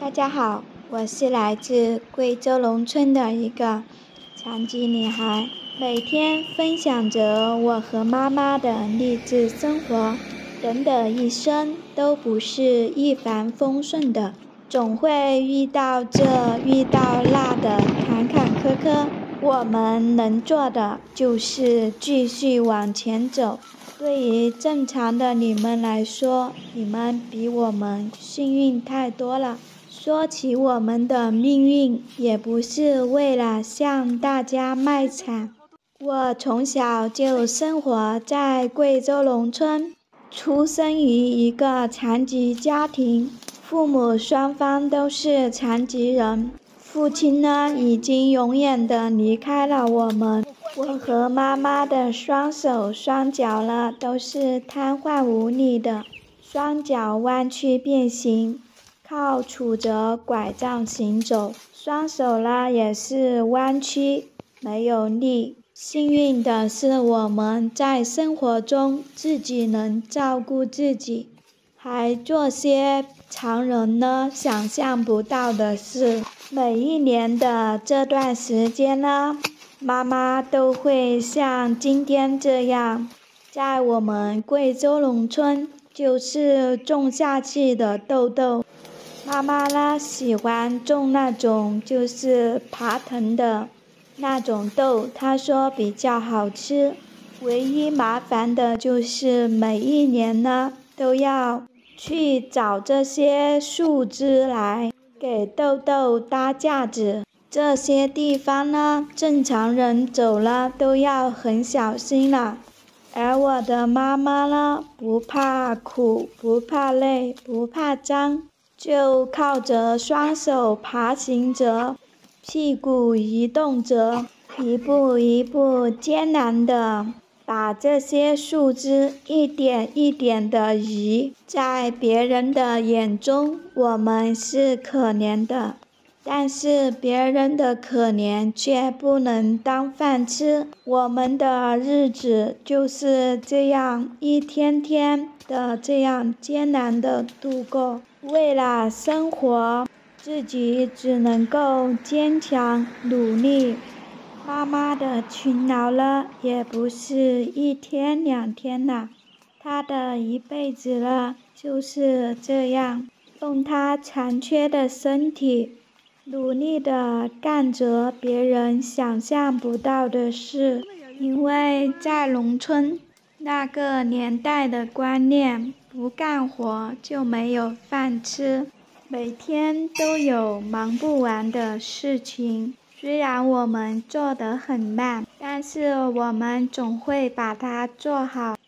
大家好，我是来自贵州农村的一个残疾女孩，每天分享着我和妈妈的励志生活。人的一生都不是一帆风顺的，总会遇到这遇到那的坎坎坷坷。我们能做的就是继续往前走。对于正常的你们来说，你们比我们幸运太多了。说起我们的命运，也不是为了向大家卖惨。我从小就生活在贵州农村，出生于一个残疾家庭，父母双方都是残疾人。父亲呢，已经永远的离开了我们。我和妈妈的双手双脚呢，都是瘫痪无力的，双脚弯曲变形，靠杵着拐杖行走，双手呢也是弯曲，没有力。幸运的是，我们在生活中自己能照顾自己，还做些常人呢想象不到的事。每一年的这段时间呢，妈妈都会像今天这样，在我们贵州农村就是种下去的豆豆。妈妈呢喜欢种那种就是爬藤的那种豆，她说比较好吃。唯一麻烦的就是每一年呢都要去找这些树枝来给豆豆搭架子。这些地方呢，正常人走了都要很小心了。而我的妈妈呢，不怕苦，不怕累，不怕脏，就靠着双手爬行着，屁股移动着，一步一步艰难地把这些树枝一点一点地移。在别人的眼中，我们是可怜的，但是别人的可怜却不能当饭吃。我们的日子就是这样一天天的这样艰难的度过。为了生活，自己只能够坚强努力。妈妈的勤劳了，也不是一天两天了，她的一辈子了，就是这样，用她残缺的身体，努力地干着别人想象不到的事。因为在农村那个年代的观念，不干活就没有饭吃，每天都有忙不完的事情。虽然我们做得很慢，但是我们总会把它做好。